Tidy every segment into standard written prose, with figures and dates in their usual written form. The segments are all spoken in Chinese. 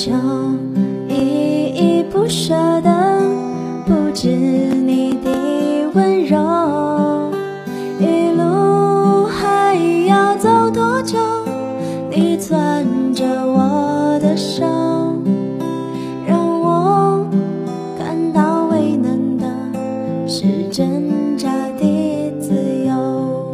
就依依不舍的，不知你的温柔。一路还要走多久？你攥着我的手，让我感到为难的是挣扎的自由。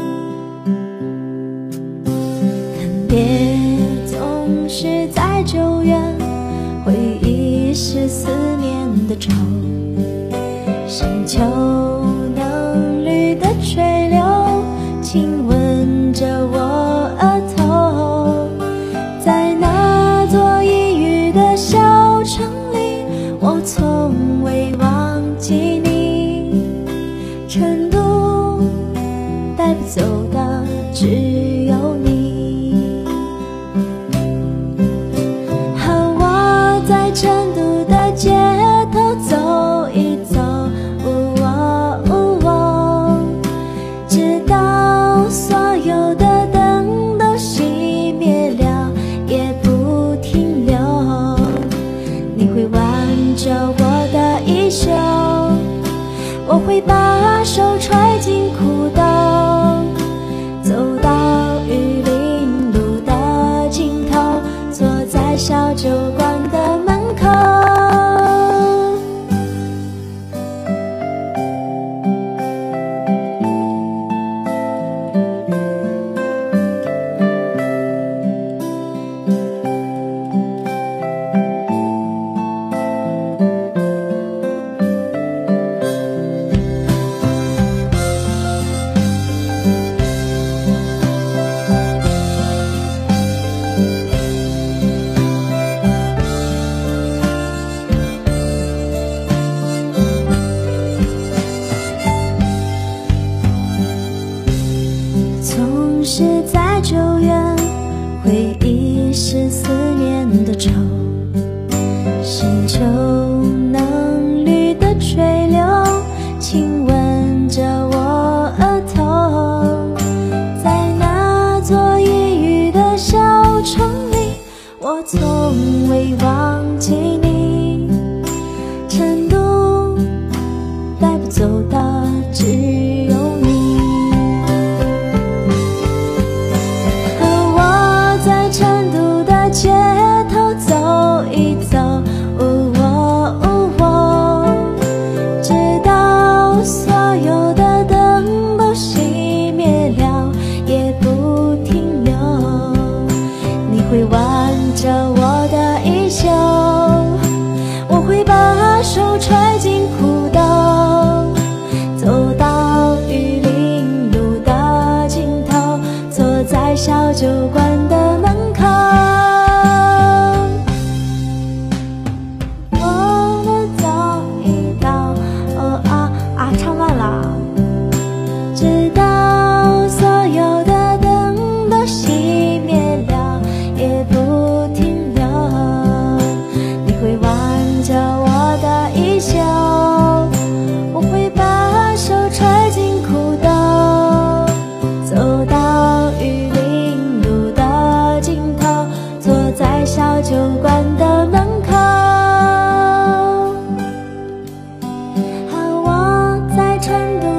看别总是在救援，回忆是思念的愁。深秋嫩绿的垂柳，亲吻着我额头。在那座阴雨的小城里，我从未忘记你。成都带不走的只有你。和我在成都的街头走一走，直到所有的灯都熄灭了，也不停留。你会挽着我的衣袖，我会把手揣进裤兜，走到玉林路的尽头，坐在小酒馆的门口。总是在救援，回忆是思念的愁。深秋嫩绿的垂柳，亲吻着我额头。在那座阴雨的小城里，我从未忘记你。成都带不走的只有你。街头走一走，直到所有的灯都熄灭了，也不停留。你会挽着我的衣袖，我会把手揣进裤兜，走到玉林路的尽头，坐在小酒馆的门口。唱忘了，直到所有的灯都熄灭了，也不停留。你会挽着我的衣袖，我会把手揣进裤兜，走到玉林路的尽头，坐在小酒馆的门口。成都